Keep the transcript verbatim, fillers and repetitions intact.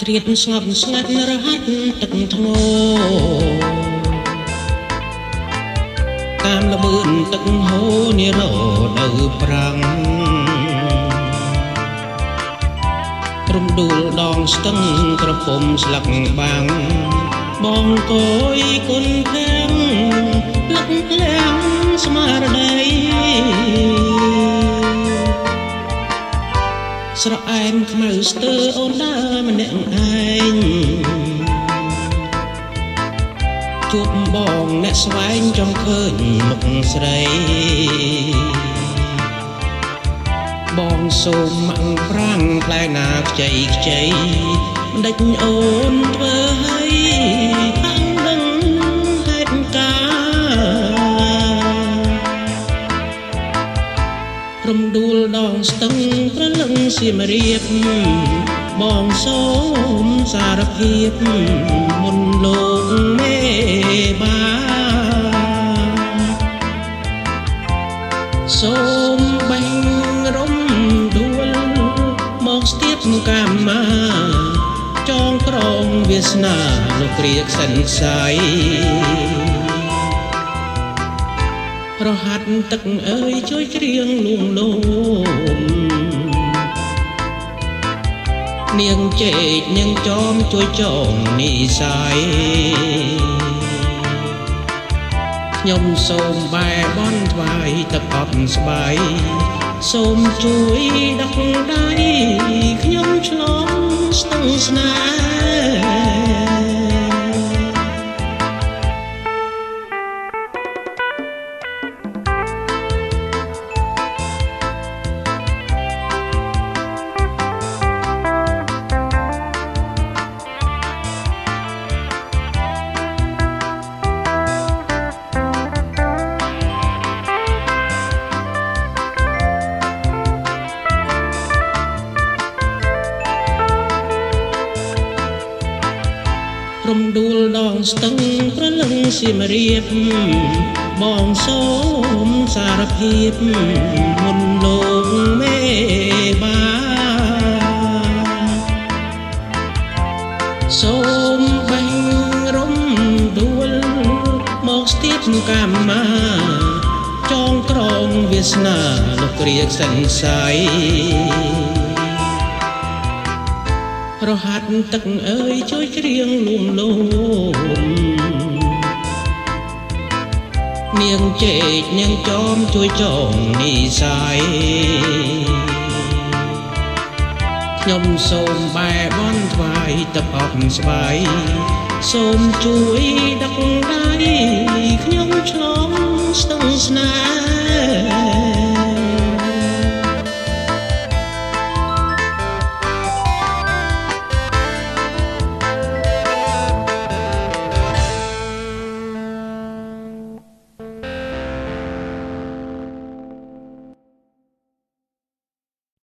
រៀតស្ងប់ស្ងាត់រហ័សទឹកធ្ងោតាមល្បឿនទឹកហូរនារដូវប្រាំងរំដួលដងស្ទឹងក្រពុំស្លឹកបាំងបងកយគុនខាំងលឹកលាំស្មារតីស្រអែមខ្មៅស្ទើអូនដើរម្នាក់ឯងជួបបងអ្នកស្វែងចង់ឃើញមុខស្រីបងសូមម៉ាំងប្រាំងផ្លែណាខ្ចីខ្ចីមិនដេចអូនធ្វើឲ្យតាំងដឹងហេតុការរំដួលដងស្ទឹងប្រលឹងសៀមរាបបងសូមសារភាពមុនលោកមេបាសូមបែងរំដួលមកស្ទាបកាមាចងក្រងវាសនាលោកគ្រាក្សិនខ្សៃប្រហាត់ទឹកអើយជួយច្រៀងលួងលោមនាងចេកនាងចោមជួយចងនិស័យខ្ញុំសូមបែបន់ថ្វាយទឹកអប់ស្បាយសូមជួយដឹកដៃខ្ញុំឆ្លងស្ទឹងស្នេហ៍រំដួលដងស្ទឹងប្រលឹងសៀមរាបបងសូមសារភាពមុនលោកមេបាសូមបែងរំដួលមកស្ទាបកាមាចងក្រងវាសនាលោកគ្រាក្សិនខ្សៃប្រហាត់ទឹកអើយជួយច្រៀងលួងលោមនាងចេកនាងចោមជួយចងនិស័យខ្ញុំសូមបែបន់ថ្វាយទឹកអប់ស្បាយសូមជួយដឹកដៃខ្ញុំឆ្ល